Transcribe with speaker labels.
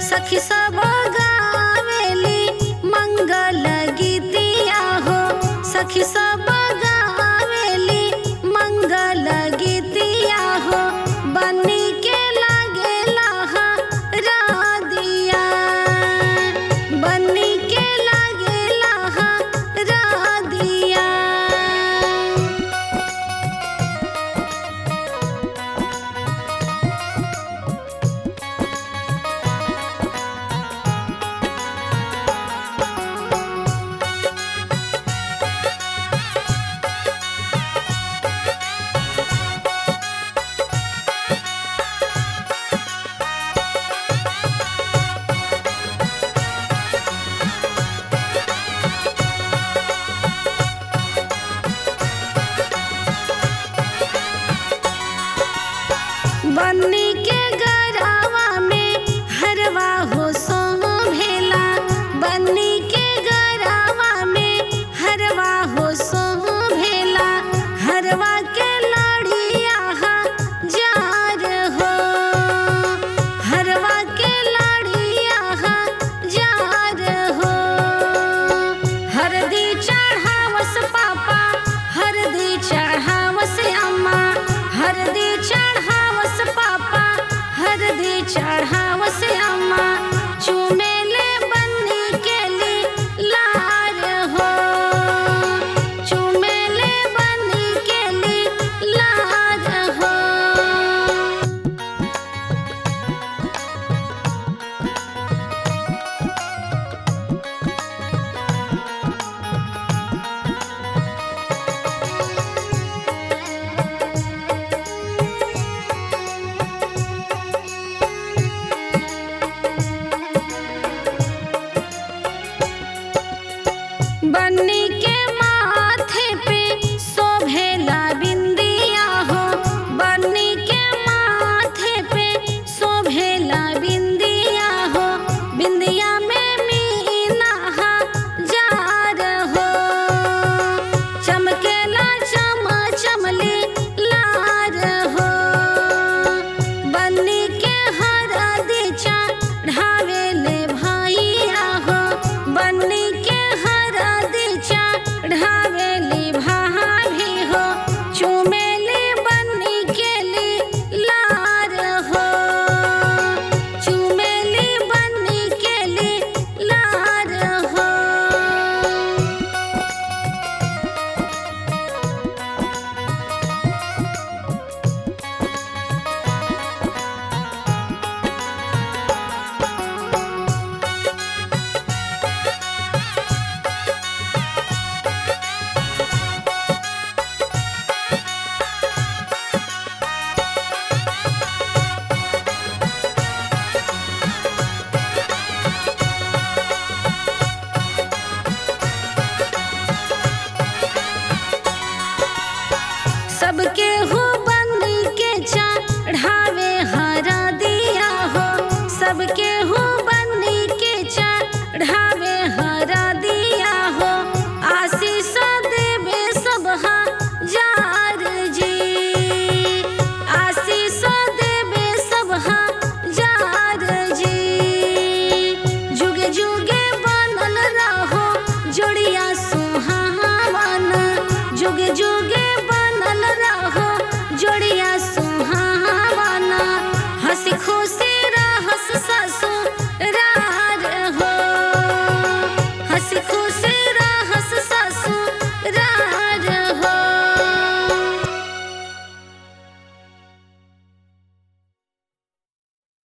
Speaker 1: सखी सब गावेली मंगल गीतिया हो। सखी सब गावेली मंगल गीतिया हो। बनी के लागेला रादिया, बनी के लागेला रादिया। बन्नी के गरावा में हरवा हो सोभेला। बन्नी के गरावा में हरवा हो सोभेला। हरवा के लड़िया जार हो, हरवा के लड़िया जार हो। हरदी चढ़ावस पापा, हरदी चढ़ावस अम्मा। हरदी चढ़ावस पापा, हरदी चढ़ावस अम्मा। चुमेले बन्नी के लार हो, चुमेले बन्नी के लार हो। बन्नी के माथे पे शोभेला बिंदिया हो। बन्नी के माथे पे शोभेला बिंदिया हो। बिंदिया में मीना जार हो, चमकेला चम चमली लार हो। बन्नी के हरदी चढ़ावेले भैया हो। बन्नी के ढावेली भाभी हो। चुमेली बन्नी के लार हो, चुमेली बन्नी के लार हो। सबके हो बन्नी के चढ़ावे हरदिया हो। सबके